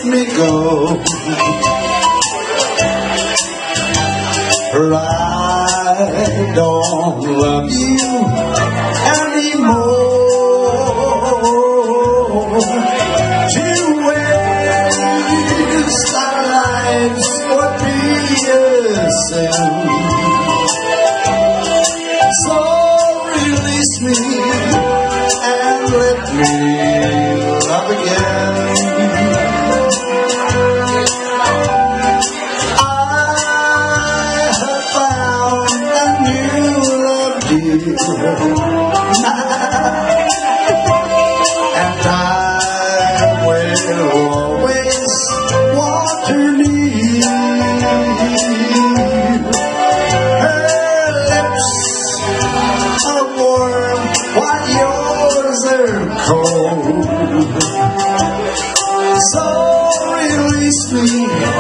me go. For I don't love you anymore. To waste our lives would be a sin. So release me and let me love again. I have found a new love, dear, and I will always want to leave. Her lips are warm while yours are cold. So release me